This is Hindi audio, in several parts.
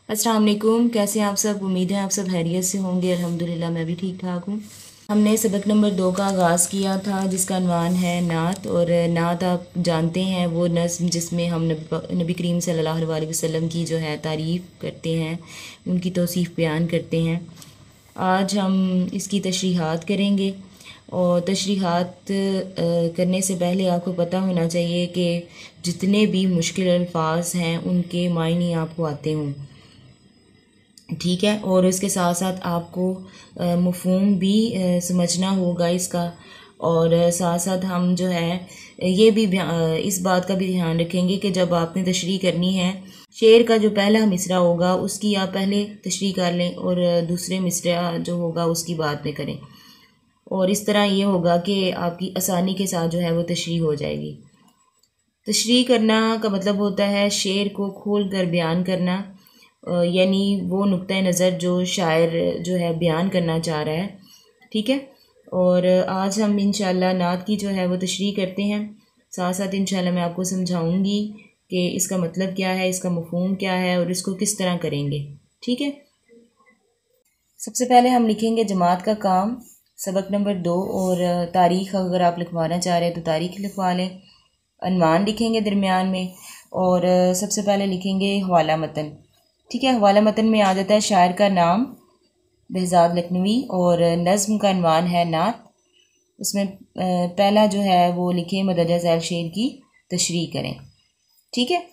अस्सलाम वालेकुम। कैसे हैं आप सब? उम्मीद है आप सब खैरियत से होंगे। अल्हम्दुलिल्लाह मैं भी ठीक ठाक हूँ। हमने सबक नंबर 2 का आगाज़ किया था जिसका अनवान है नात। और नात आप जानते हैं वो नज़्म जिसमें हम नबी करीम सल्लल्लाहु अलैहि वसल्लम की जो है तारीफ़ करते हैं, उनकी तौसीफ़ बयान करते हैं। आज हम इसकी तशरीहात करेंगे। और तशरीहात करने से पहले आपको पता होना चाहिए कि जितने भी मुश्किल अल्फाज हैं उनके मायने आपको आते हों, ठीक है। और इसके साथ साथ आपको मफ़हूम भी समझना होगा इसका। और साथ साथ हम जो है ये भी इस बात का भी ध्यान रखेंगे कि जब आपने तशरीह करनी है, शेर का जो पहला मिसरा होगा उसकी आप पहले तशरीह कर लें और दूसरे मिसरा जो होगा उसकी बाद में करें। और इस तरह ये होगा कि आपकी आसानी के साथ जो है वो तशरीह हो जाएगी। तशरीह करना का मतलब होता है शेर को खोल कर बयान करना, यानी वो नुक्ता नज़र जो शायर जो है बयान करना चाह रहा है, ठीक है। और आज हम इंशाल्लाह नात की जो है वो तशरीह करते हैं। साथ साथ इंशाल्लाह मैं आपको समझाऊंगी कि इसका मतलब क्या है, इसका मफ़हूम क्या है और इसको किस तरह करेंगे, ठीक है। सबसे पहले हम लिखेंगे जमात का काम, सबक नंबर 2। और तारीख़ अगर आप लिखवाना चाह रहे हैं तो तारीख़ लिखवा लें। अनवान लिखेंगे दरमियान में। और सबसे पहले लिखेंगे हवाला मतन, ठीक है। हवाला मतन में आ जाता है शायर का नाम बहज़ाद लखनवी और नज़्म का अनवान है नात। उसमें पहला जो है वो लिखें मदरजा झैल शेर की तशरीह करें, ठीक है।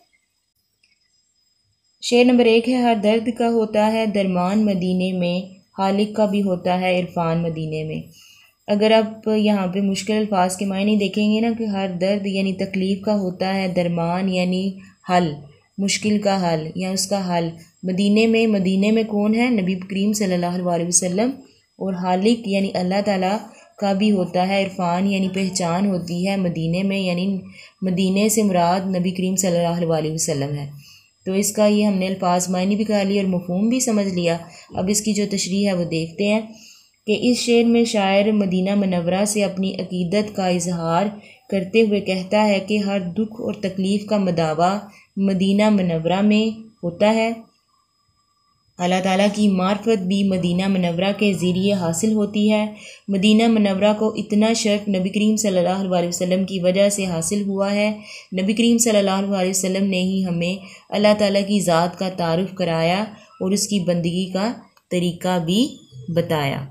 शेर नंबर 1 है हर दर्द का होता है दरमान मदीने में, हालिक का भी होता है इरफान मदीने में। अगर आप यहाँ पे मुश्किल अल्फाज के मायने देखेंगे ना कि हर दर्द यानी तकलीफ़ का होता है दरमान यानी हल, मुश्किल का हल या उसका हल। मदीने में कौन है? नबी करीम सल्लल्लाहु अलैहि वसल्लम। और हालिक यानी अल्लाह ताला का भी होता है इरफान यानी पहचान होती है मदीने में, यानी मदीने से मुराद नबी करीम सल्लल्लाहु अलैहि वसल्लम है। तो इसका ये हमने अल्फाज मायने भी कर लिया और मफ़हूम भी समझ लिया। अब इसकी जो तशरीह है वो देखते हैं कि इस शेर में शायर मदीना मनव्वरा से अपनी अकीदत का इजहार करते हुए कहता है कि हर दुख और तकलीफ़ का मदावा मदीना मनव्वरा में होता है। अल्लाह ताला की मार्फत भी मदीना मनव्वरा के ज़रिए हासिल होती है। मदीना मनव्वरा को इतना शर्फ नबी करीम सल्लल्लाहु अलैहि वसल्लम की वजह से हासिल हुआ है। नबी करीम सल्लल्लाहु अलैहि वसल्लम ने ही हमें अल्लाह ताला की ज़ात का तारुफ कराया और उसकी बंदगी का तरीक़ा भी बताया।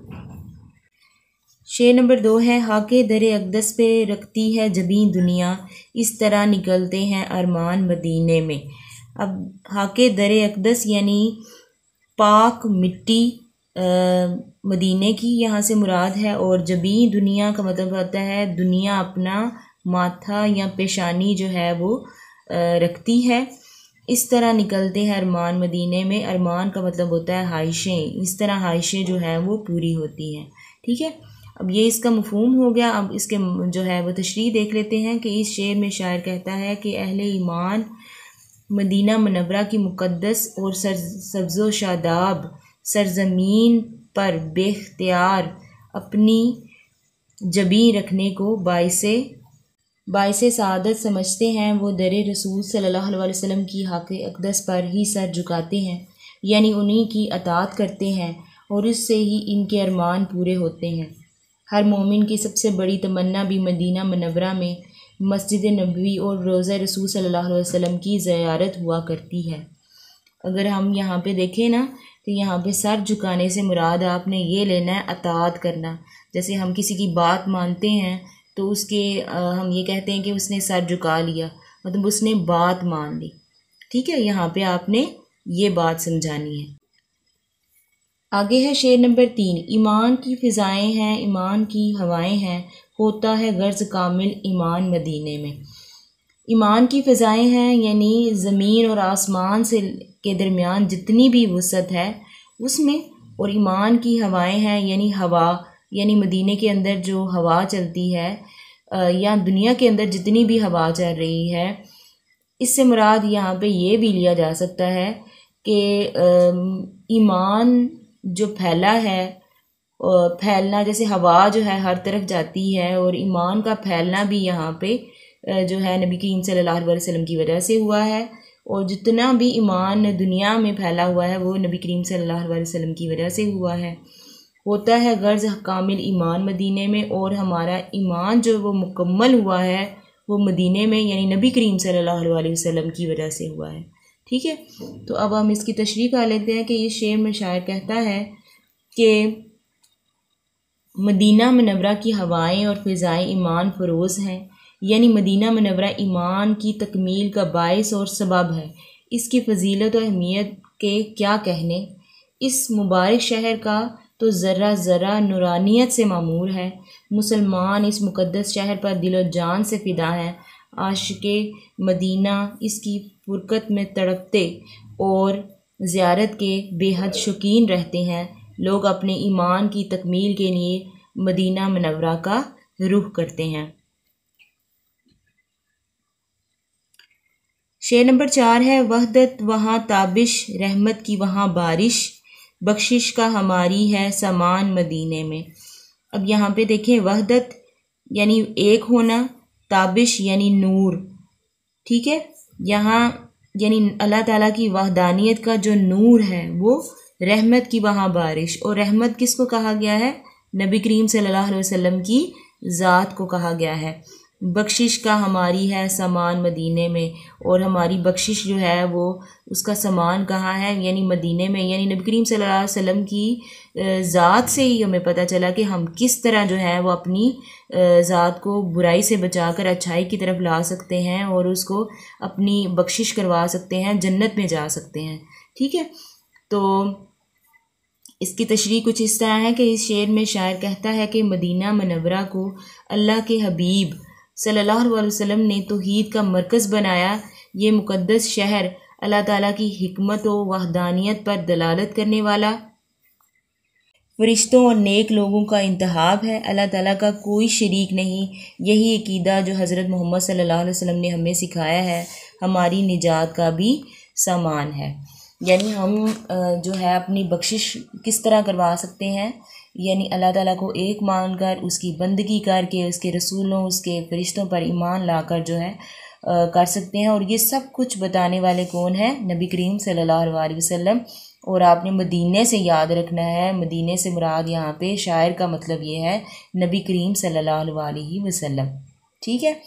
शेर नंबर 2 है हाके दरे अक़दस पे रखती है जबीं दुनिया, इस तरह निकलते हैं अरमान मदीने में। अब हाके दरे अक़दस यानी पाक मिट्टी मदीने की यहाँ से मुराद है। और जबीं दुनिया का मतलब होता है दुनिया अपना माथा या पेशानी जो है वो रखती है। इस तरह निकलते हैं अरमान मदीने में। अरमान का मतलब होता है ख्वाहिशें, इस तरह ख्वाहिशें जो है वो पूरी होती हैं, ठीक है। अब ये इसका मफ़हूम हो गया। अब इसके जो है वो तशरीह देख लेते हैं कि इस शेर में शायर कहता है कि अहले ईमान मदीना मनव्वरा की मुक़द्दस और सब्ज़ो शादाब सरज़मीन पर बेख्तियार अपनी जबीं रखने को बाइसे सआदत समझते हैं। वो दरे रसूल सल्लल्लाहु अलैहि वसल्लम की हाके अक़दस पर ही सर झुकाते हैं, यानी उन्हीं की अताअत करते हैं और उससे ही इनके अरमान पूरे होते हैं। हर मोमिन की सबसे बड़ी तमन्ना भी मदीना मनव्वरा में मस्जिद नबवी और रोज़ा रसूल सल्लल्लाहु अलैहि वसल्लम की ज़ियारत हुआ करती है। अगर हम यहाँ पे देखें ना तो यहाँ पे सर झुकाने से मुराद आपने ये लेना है अताअत करना। जैसे हम किसी की बात मानते हैं तो उसके हम ये कहते हैं कि उसने सर झुका लिया, मतलब उसने बात मान ली, ठीक है। यहाँ पे आपने ये बात समझानी है। आगे है शेर नंबर 3। ईमान की फ़िज़ाएँ हैं, ईमान की हवाएं हैं, होता है गर्ज़ कामिल ईमान मदीने में। ईमान की फ़िज़ाएँ हैं यानी ज़मीन और आसमान से के दरमियान जितनी भी वसअत है उसमें। और ईमान की हवाएं हैं यानी हवा, यानी मदीने के अंदर जो हवा चलती है या दुनिया के अंदर जितनी भी हवा चल रही है, इससे मुराद यहाँ पे ये भी लिया जा सकता है कि ईमान जो फैला है, फैलना जैसे हवा जो है हर तरफ जाती है और ईमान का फैलना भी यहाँ पे जो है नबी करीम सल्लल्लाहु अलैहि वसल्लम की वजह से हुआ है। और जितना भी ईमान दुनिया में फैला हुआ है वो नबी करीम सल्लल्लाहु अलैहि वसल्लम की वजह से हुआ है। होता है गर्ज कामिल ईमान मदीने में, और हमारा ईमान जो वो मुकम्मल हुआ है वो मदीने में यानी नबी करीम सल्लल्लाहु अलैहि वसल्लम की वजह से हुआ है। ठीक है, तो अब हम इसकी तशरीह कर लेते हैं कि ये शेर में शायर कहता है कि मदीना मनव्वरा की हवाएं और फ़िज़ाएं ईमान फ़रोज़ हैं, यानी मदीना मनव्वरा ईमान की तकमील का बाइस और सबब है। इसकी फ़जीलत और अहमियत के क्या कहने। इस मुबारक शहर का तो ज़र्रा ज़र्रा नूरानियत से मामूर है। मुसलमान इस मुक़द्दस शहर पर दिलो जान से फ़िदा है। आशिक़े मदीना इसकी फ़ुरक़त में तड़पते और ज़ियारत के बेहद शौकीन रहते हैं। लोग अपने ईमान की तकमील के लिए मदीना मनव्वरा का रुख करते हैं। शेर नंबर 4 है, वहदत वहाँ ताबिश, रहमत की वहाँ बारिश, बख्शिश का हमारी है सामान मदीने में। अब यहाँ पे देखें, वहदत यानी एक होना, ताबिश यानी नूर। ठीक है, यहाँ यानी अल्लाह ताला की वहदानियत का जो नूर है वो रहमत की वहाँ बारिश। और रहमत किसको कहा गया है? नबी करीम सल्लल्लाहु अलैहि वसल्लम की ज़ात को कहा गया है। बख्शिश का हमारी है सामान मदीने में, और हमारी बख्शिश जो है वो उसका सामान कहाँ है? यानी मदीने में। यानी नबी करीम सल्लल्लाहु अलैहि वसल्लम की ज़ात से ही हमें पता चला कि हम किस तरह जो है वो अपनी ज़ात को बुराई से बचाकर अच्छाई की तरफ ला सकते हैं और उसको अपनी बख्शिश करवा सकते हैं, जन्नत में जा सकते हैं। ठीक है, तो इसकी तशरीह कुछ इस तरह है कि इस शेर में शायर कहता है कि मदीना मनव्वरा को अल्लाह के हबीब सल्लल्लाहु अलैहि वसल्लम ने तौहीद का मरकज़ बनाया। ये मुक़द्दस शहर अल्लाह ताला की हिकमत व वहदानियत पर दलालत करने वाला, फ़रिश्तों और नेक लोगों का इंतहाब है। अल्लाह ताला का कोई शरीक नहीं। यही अकीदा जो हज़रत मोहम्मद सल्लल्लाहु अलैहि वसल्लम ने हमें सिखाया है, हमारी निजात का भी सामान है। यानी हम जो है अपनी बख्शिश किस तरह करवा सकते हैं? यानी अल्लाह ताला को एक मानकर, उसकी बंदगी करके, उसके रसूलों, उसके फ़रिश्तों पर ईमान लाकर जो है कर सकते हैं। और ये सब कुछ बताने वाले कौन है? नबी करीम सल्लल्लाहु अलैहि वसल्लम। और आपने मदीने से याद रखना है, मदीने से मुराद यहाँ पे शायर का मतलब ये है नबी करीम सल्लल्लाहु अलैहि वसल्लम। ठीक है,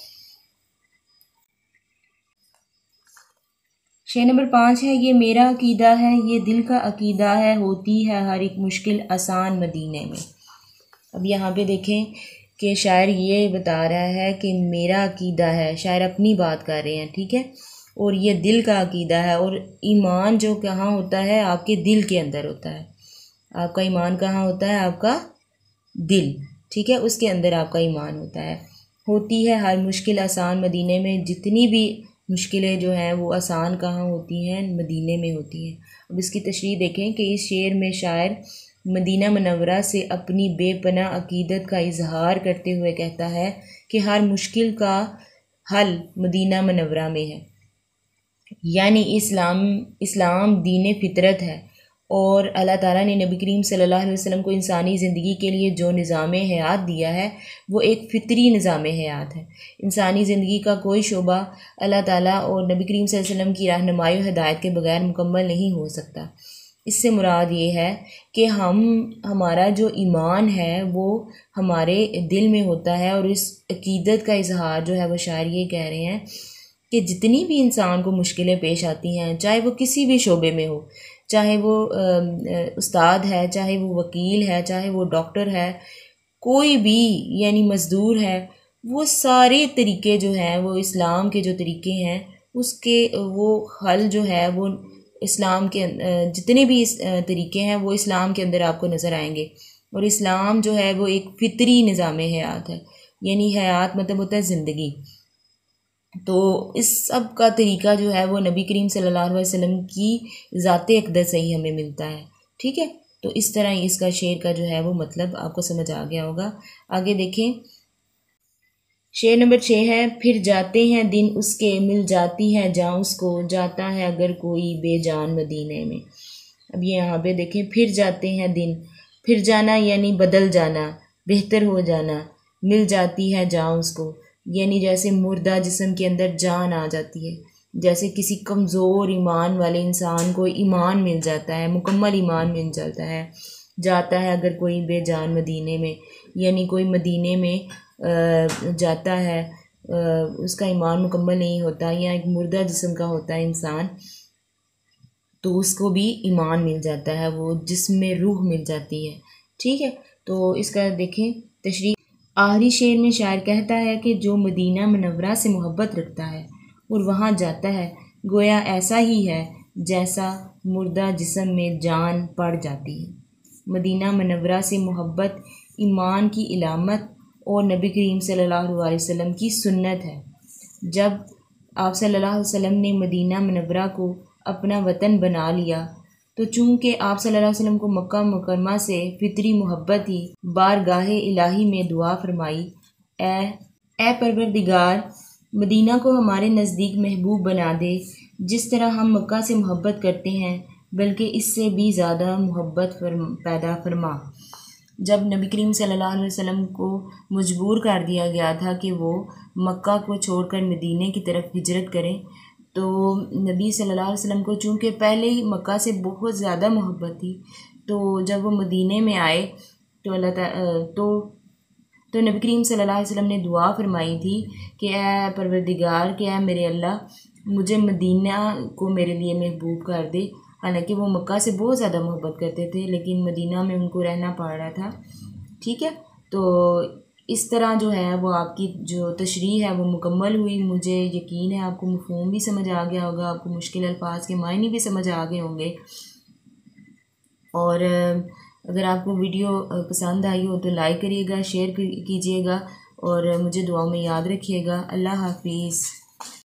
शेर नंबर 5 है, ये मेरा अकीदा है, ये दिल का अकीदा है, होती है हर एक मुश्किल आसान मदीने में। अब यहाँ पे देखें कि शायर ये बता रहा है कि मेरा अकीदा है, शायर अपनी बात कर रहे हैं। ठीक है, और ये दिल का अकीदा है। और ईमान जो कहाँ होता है? आपके दिल के अंदर होता है। आपका ईमान कहाँ होता है? आपका दिल। ठीक है, उसके अंदर आपका ईमान होता है। होती है हर मुश्किल आसान मदीने में। जितनी भी मुश्किलें जो हैं वो आसान कहाँ होती हैं? मदीने में होती हैं। अब इसकी तशरीह देखें कि इस शेर में शायर मदीना मनव्वरा से अपनी बेपनाह अकीदत का इजहार करते हुए कहता है कि हर मुश्किल का हल मदीना मनव्वरा में है। यानी इस्लाम दीन फितरत है, और अल्लाह ताला ने नबी करीम सल्लल्लाहु अलैहि वसल्लम को इंसानी ज़िंदगी के लिए जो निज़ाम हयात दिया है वो एक फ़ितरी निज़ाम हयात है। इंसानी ज़िंदगी का कोई शोबा अल्लाह ताला और नबी करीम सल्लल्लाहु अलैहि वसल्लम की रहनुमाई और हिदायत के बगैर मुकम्मल नहीं हो सकता। इससे मुराद ये है कि हमारा जो ईमान है वो हमारे दिल में होता है। और इस अकीदत का इजहार जो है वो शायर ये कह रहे हैं कि जितनी भी इंसान को मुश्किलें पेश आती हैं, चाहे वो किसी भी शोबे में हो, चाहे वो उस्ताद है, चाहे वो वकील है, चाहे वो डॉक्टर है, कोई भी यानी मज़दूर है, वो सारे तरीके जो हैं वो इस्लाम के जो तरीके हैं उसके वो हल जो है वो इस्लाम के जितने भी तरीके हैं वो इस्लाम के अंदर आपको नज़र आएंगे। और इस्लाम जो है वो एक फ़ितरी निज़ाम हयात है। यानी हयात मतलब होता है ज़िंदगी। तो इस सब का तरीका जो है वो नबी करीम सल्लल्लाहु अलैहि वसल्लम की ज़ाते अक़दस से ही हमें मिलता है। ठीक है, तो इस तरह इसका शेर का जो है वो मतलब आपको समझ आ गया होगा। आगे देखें, शेर नंबर 6 है, फिर जाते हैं दिन उसके, मिल जाती है जान उसको, जाता है अगर कोई बेजान मदीने में। अब ये यहाँ पे देखें, फिर जाते हैं दिन, फिर जाना यानी बदल जाना, बेहतर हो जाना, मिल जाती है जान उसको यानी जैसे मुर्दा जिस्म के अंदर जान आ जाती है। जैसे किसी कमज़ोर ईमान वाले इंसान को ईमान मिल जाता है, मुकम्मल ईमान मिल जाता है अगर कोई बेजान मदीने में, यानी कोई मदीने में जाता है, उसका ईमान मुकम्मल नहीं होता या एक मुर्दा जिस्म का होता है इंसान, तो उसको भी ईमान मिल जाता है, वो जिसमें रूह मिल जाती है। ठीक है, तो इसका देखें तशरीह। आखिरी शेर में शायर कहता है कि जो मदीना मुनव्वरा से मोहब्बत रखता है और वहाँ जाता है, गोया ऐसा ही है जैसा मुर्दा जिस्म में जान पड़ जाती है। मदीना मुनव्वरा से मोहब्बत ईमान की इलामत और नबी करीम सल्लल्लाहु अलैहि वसल्लम की सुन्नत है। जब आप सल्लल्लाहु अलैहि वसल्लम ने मदीना मुनव्वरा को अपना वतन बना लिया, तो चूँकि आप सल्लल्लाहु अलैहि वसल्लम को मक्का मुकरमा से फितरी मोहब्बत ही बारगाहे इलाही में दुआ फरमाई, ए परवरदिगार, मदीना को हमारे नज़दीक महबूब बना दे, जिस तरह हम मक्का से मोहब्बत करते हैं, बल्कि इससे भी ज़्यादा मोहब्बत पैदा फरमा। जब नबी करीम सल्लल्लाहु अलैहि वसल्लम को मजबूर कर दिया गया था कि वो मक्का को छोड़कर मदीने की तरफ हिजरत करें, तो नबी सल्लल्लाहु अलैहि वसल्लम को चूँकि पहले ही मक्का से बहुत ज़्यादा मोहब्बत थी, तो जब वो मदीने में आए तो तो नबी करीम सल्लल्लाहु अलैहि वसल्लम ने दुआ फरमाई थी कि ए परवरदिगार, कि ए मेरे अल्लाह, मुझे मदीना को मेरे लिए महबूब कर दे। हालांकि वो मक्का से बहुत ज़्यादा मोहब्बत करते थे, लेकिन मदीना में उनको रहना पड़ रहा था। ठीक है, तो इस तरह जो है वो आपकी जो तशरीह है वो मुकम्मल हुई। मुझे यकीन है आपको मफ़हूम भी समझ आ गया होगा, आपको मुश्किल अल्फाज के मायने भी समझ आ गए होंगे। और अगर आपको वीडियो पसंद आई हो तो लाइक करिएगा, शेयर कीजिएगा और मुझे दुआ में याद रखिएगा। अल्लाह हाफिज़।